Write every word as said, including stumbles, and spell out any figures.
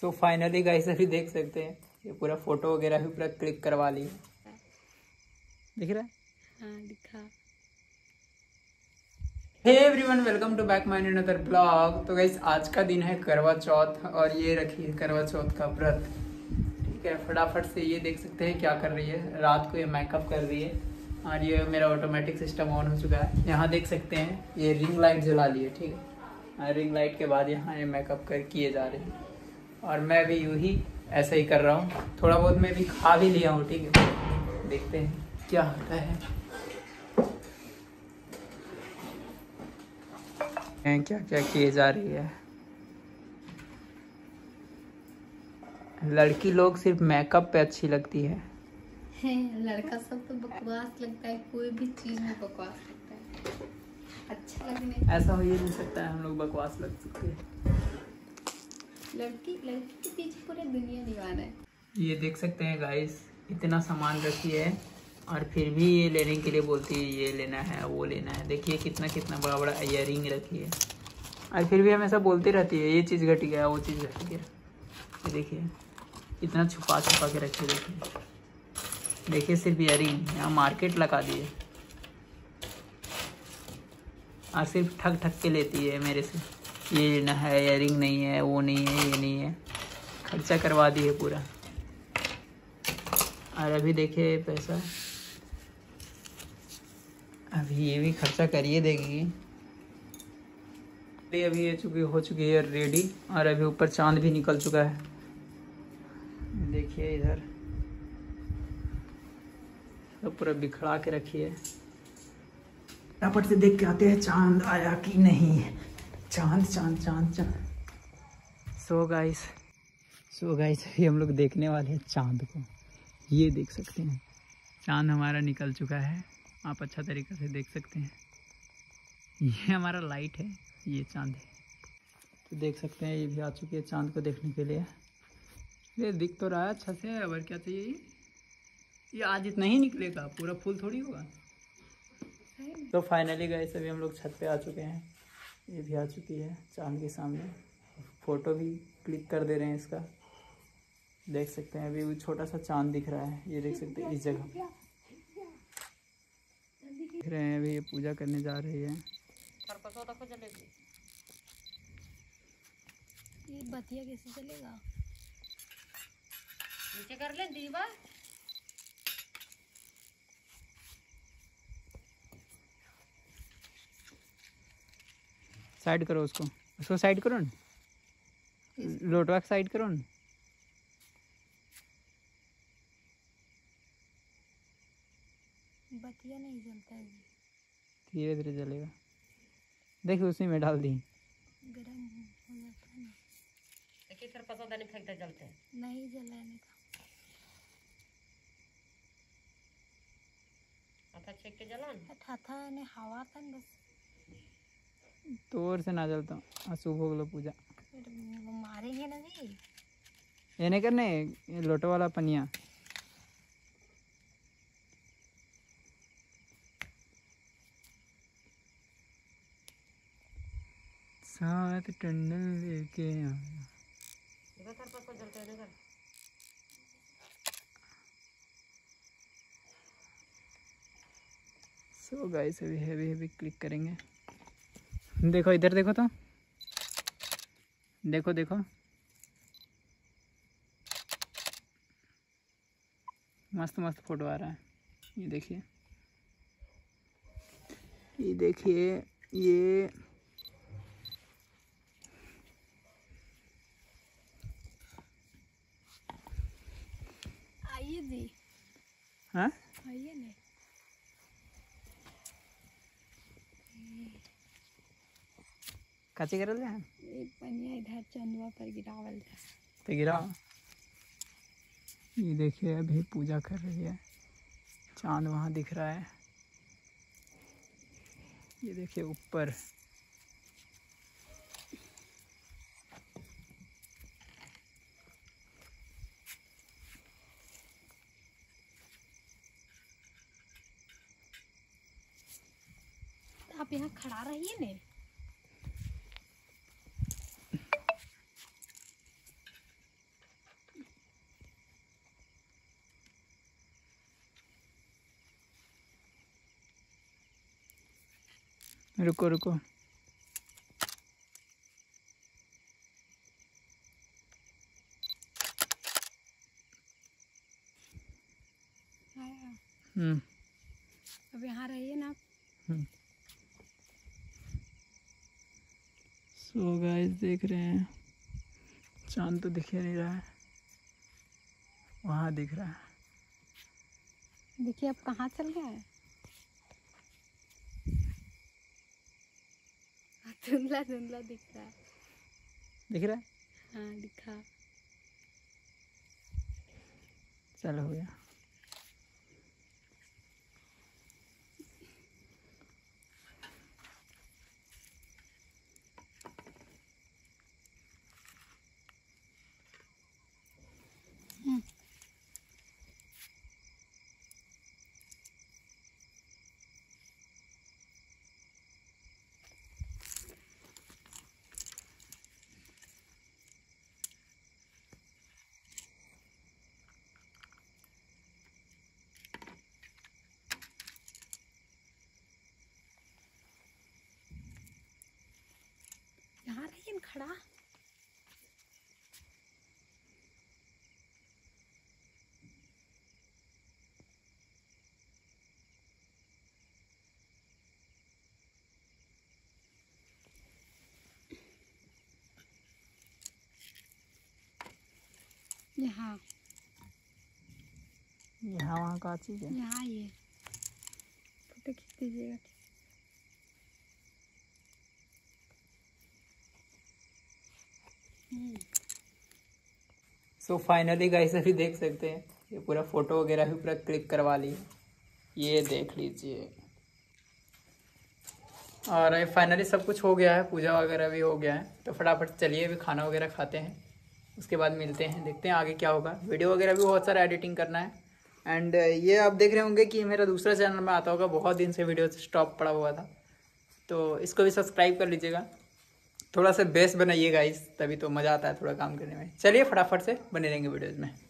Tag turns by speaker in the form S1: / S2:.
S1: So finally guys अभी देख सकते हैं ये पूरा फोटो वगैरह भी पूरा क्लिक करवा ली। दिख रहा है?
S2: हाँ दिखा।
S1: Hey everyone, welcome to back my another blog. तो गाइस आज का दिन है करवा चौथ और ये रखी है करवा चौथ का व्रत। ठीक है, फटाफट से ये देख सकते हैं क्या कर रही है। रात को ये मेकअप कर रही है और ये मेरा ऑटोमेटिक सिस्टम ऑन हो चुका है। यहाँ देख सकते हैं ये रिंग लाइट जला ली है। ठीक है, रिंग लाइट के बाद यहाँ ये मेकअप कर किए जा रहे हैं और मैं भी यूँ ही ऐसा ही कर रहा हूँ। थोड़ा बहुत मैं भी खा भी लिया हूँ। ठीक है, देखते हैं क्या होता है। क्या क्या किए जा रही है। लड़की लोग सिर्फ मेकअप पे अच्छी लगती है।
S2: लड़का सब तो बकवास लगता है, कोई भी चीज में बकवास लगता है। अच्छा लगने
S1: ऐसा हो ही नहीं सकता है हम लोग बकवास लग सकते हैं।
S2: लड़की लड़की के पीछे पूरी दुनिया दीवाना है।
S1: ये देख सकते हैं गाइस, इतना सामान रखी है और फिर भी ये लेने के लिए बोलती है ये लेना है वो लेना है। देखिए कितना कितना बड़ा बड़ा इयररिंग रखी है और फिर भी हमेशा बोलती रहती है ये चीज़ घट गया वो चीज़ घट गया। ये देखिए इतना छुपा छुपा के रखी है। देखिए देखिए सिर्फ इयररिंग यहाँ मार्केट लगा दिए और सिर्फ ठग ठग के लेती है मेरे से। ये लेना है, इयररिंग नहीं है, वो नहीं है, ये नहीं है, खर्चा करवा दी है पूरा। और अभी देखिए पैसा, अभी ये भी खर्चा करिए देगी। अभी ये चुकी हो चुकी है रेडी और अभी ऊपर चांद भी निकल चुका है। देखिए इधर तो पूरा बिखरा के रखी है। फटाफट से देख के आते हैं चांद आया कि नहीं। चांद चांद चांद चांद। सो गाइस सो गाइस अभी हम लोग देखने वाले हैं चांद को। ये देख सकते हैं चांद हमारा निकल चुका है, आप अच्छा तरीके से देख सकते हैं। ये हमारा लाइट है, ये चांद है। तो देख सकते हैं ये भी आ चुकी है चांद को देखने के लिए। ये दिख तो रहा है अच्छा से, और क्या चाहिए। ये ये आज इतना ही निकलेगा, पूरा फूल थोड़ी होगा। तो फाइनली गए सभी हम लोग छत पे आ चुके हैं। ये भी आ चुकी है चांद के सामने। फ़ोटो भी क्लिक कर दे रहे हैं इसका। देख सकते हैं अभी वो छोटा सा चांद दिख रहा है। ये देख सकते हैं इस जगह पे देख रहे हैं। अभी ये पूजा करने जा रही है।
S2: ये बतिया कैसे चलेगा? नीचे कर ले दीवा।
S1: साइड करो उसको, उसको साइड करो ना, लोटवा साइड करो ना।
S2: बतिया नहीं जलता है,
S1: धीरे धीरे जलेगा। देखिए उसी में डाल दी।
S2: गरम हो जाता है ना। देखिए सर पसंद नहीं फेंकते जलते नहीं, जलाने का आता छेक के जलान था था ने हवा था बस।
S1: तोर से ना जलता अशुभ हो गलो पूजा।
S2: वो मारेंगे ना जी।
S1: ये नहीं करने ये लोटो वाला पनिया। साथ टंडन लेके आया। सो गाइस अभी हैवी हैवी क्लिक करेंगे। देखो इधर देखो तो, देखो देखो मस्त मस्त फोटो आ रहा है। ये देखिए ये देखिए ये
S2: आइए जी।
S1: हाँ
S2: आइए ना।
S1: काचे करल है
S2: ये पनिया इधर चंदवा पर गिरावल था
S1: तो गिरा। ये देखिए अभी पूजा कर रही है, चांद वहाँ दिख रहा है। ये देखिए ऊपर
S2: आप यहाँ खड़ा रहिए ने।
S1: रुको रुको। हम्म
S2: अब यहाँ रहिए ना।
S1: सो गाइस देख रहे हैं, चांद तो दिख ही नहीं रहा है, वहाँ दिख रहा है।
S2: देखिए अब कहाँ चल गया है। धुंधला धुंधला दिख रहा है।
S1: दिख रहा है?
S2: हाँ दिखा।
S1: चलो हो गया।
S2: यहाँ रहिए खड़ा। यहाँ
S1: यहाँ वहाँ का चीज़ है।
S2: यहाँ ये फोटो खींच दीजिएगा।
S1: सो फाइनली गाइस अभी देख सकते हैं ये पूरा फोटो वगैरह भी पूरा क्लिक करवा ली। ये देख लीजिए। और फाइनली सब कुछ हो गया है, पूजा वगैरह भी हो गया है। तो फटाफट चलिए अभी खाना वगैरह खाते हैं, उसके बाद मिलते हैं, देखते हैं आगे क्या होगा। वीडियो वगैरह भी बहुत सारा एडिटिंग करना है। एंड ये आप देख रहे होंगे कि मेरा दूसरा चैनल में आता होगा, बहुत दिन से वीडियो स्टॉप पड़ा हुआ था, तो इसको भी सब्सक्राइब कर लीजिएगा। थोड़ा सा बेस बनाइएगा इस, तभी तो मज़ा आता है थोड़ा काम करने में। चलिए फटाफट से बने रहेंगे वीडियोज़ में।